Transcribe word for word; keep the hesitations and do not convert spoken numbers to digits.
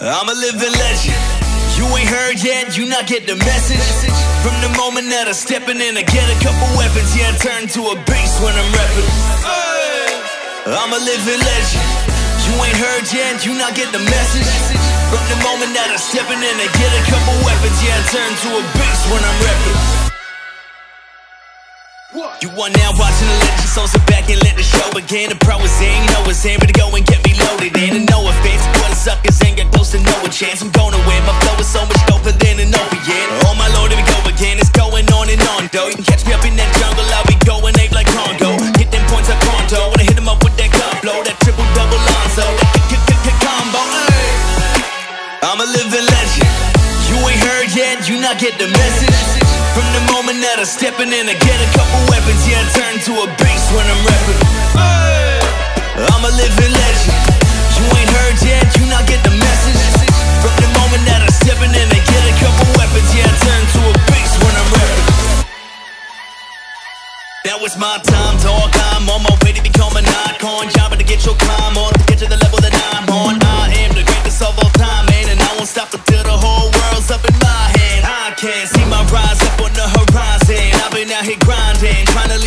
I'm a living legend. You ain't heard yet, you not get the message. From the moment that I'm stepping in, I get a couple weapons. Yeah, I turn to a beast when I'm rapping. I'm a living legend. You ain't heard yet, you not get the message. From the moment that I'm stepping in, I get a couple weapons. Yeah, I turn to a beast when I'm rapping. You are now watching the legend, so sit back and let the show begin. The pro is in, know it's in, ready to go and get me loaded in. And no offense, but the suckers ain't got close to no a chance. I'm gonna win, my flow is so much doper than an opiate. Oh my lord, here we go again, it's going on and on though. You can catch me up in that jungle, I'll be going ape like Congo. Hit them points like Pronto, when I hit them up with that gun blow. That triple double Lonzo, that combo, ay. I'm a living legend. You ain't heard yet, you not get the message. From the moment that I'm stepping in, I get a couple weapons. Yeah, I turn to a beast when I'm rapping. I'm a living legend. You ain't heard yet, you not get the message. From the moment that I'm stepping in, I get a couple weapons. Yeah, I turn to a beast when I'm rapping. Now it's my time, dog. I'm on my way to become an icon. Job to get your climb on, get to the level that I'm on. I am the greatest of all time, man, and I won't stop until the whole world's up in my hand. I can't see my rise up on the horizon. I've been out here grinding, trying to leave